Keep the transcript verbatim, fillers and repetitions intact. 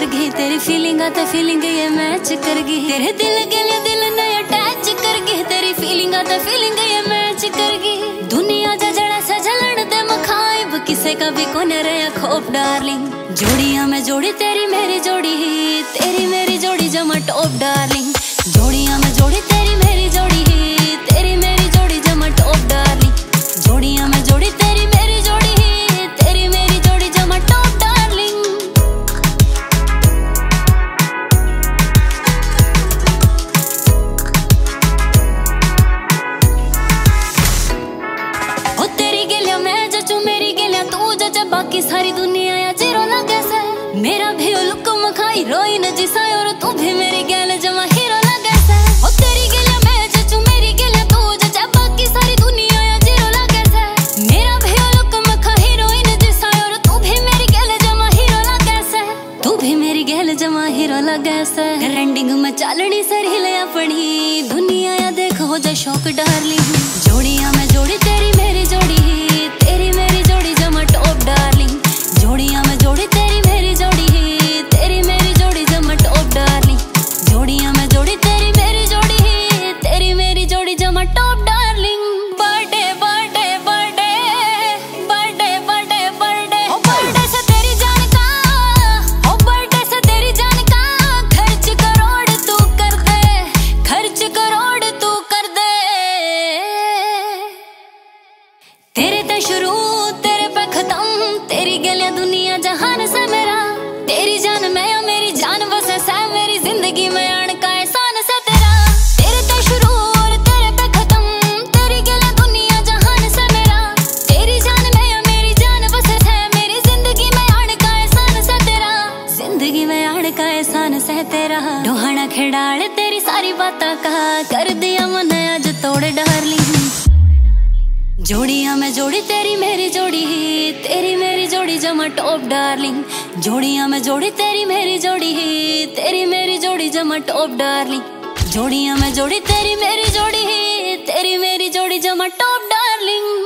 गई तेरी फीलिंग आते फीलिंग ये मैच कर गई तेरे दिल के लिए दिल ने अटैच कर गई तेरी फीलिंग आते फीलिंग ये मैच कर गई दुनिया जा जड़ा सा जलन दे मखाइब किसे का भी कोन रहा खोप डार्लिंग जोड़ियां में जोड़ी तेरी मेरी जोड़ी तेरी मेरी जोड़ी जमा टॉप डार्लिंग जोड़ियां में जोड़ी तेरी मेरी जोड़ी तेरी मेरी जोड़ी जमा टॉप डार्लिंग जोड़ियां में जोड़ी तेरी मेरी जोड़ी तेरी मेरी जोड़ी जमा टॉप डार्लिंग ओ तेरी गेलिया मैं जचू मेरी गेलिया तू जच बाकी सारी दुनिया या जीरो लगे से मेरा भी लुक मखाई रोई न जिसा और तू भी मेरी गेल जमा हीरो लगे से ओ तेरी गेलिया मैं जचू मेरी गेलिया तू जच बाकी सारी दुनिया या जीरो लगे से मेरा भी लुक मखाई रोई न जिसा और तू भी मेरी गेल जमा हीरो लगे से तू भी मेरी गेल जमा हीरो लगे से ट्रेंडिंग में चलनी सरी ले अपनी दुनिया या देखो जा शौक डार्लिंग जोड़ियां में जोड़ी तेरी मेरी जोड़ी तेरी मेरी जोड़ी जमा टॉप डार्लिंग जोड़ियां में जोड़ी तेरी मेरी जोड़ी तेरी मेरी जोड़ी जमा टॉप डार्लिंग जोड़ियां में जोड़ी तेरी मेरी जोड़ी तेरी मेरी जोड़ी जमा top darling birthday birthday birthday birthday birthday birthday ओ बर्थडे से तेरी जान का ओ बर्थडे से तेरी जान का खर्च करोड़ तू कर दे खर्च करोड़ तू कर दे तेरे ते शुरू तेरे पे खत्म तेरी गलियां दुनिया जहान से मेरा तेरी जान मैं या मेरी जान बसे से मेरी जिंदगी में आन का एहसान से तेरा तेरे ते शुरू और तेरे पे खत्म तेरी गलियां दुनिया जहान से मेरा तेरी जान मैं या मेरी जान बसे से मेरी जिंदगी में आन का एहसान से तेरा जिंदगी में आन का एहसान से तेरा डोहाना खिड़ाड़ तेरी सारी बातें का कर दिया मन आज तोड़ डार्लिंग जोड़ियां में जोड़ी तेरी मेरी जोड़ी तेरी मेरी जोड़ी जमा टॉप डार्लिंग जोड़ियां में जोड़ी तेरी मेरी जोड़ी तेरी मेरी जोड़ी जमा टॉप डार्लिंग जोड़ियां में जोड़ी तेरी मेरी जोड़ी तेरी मेरी जोड़ी जमा टॉप डार्लिंग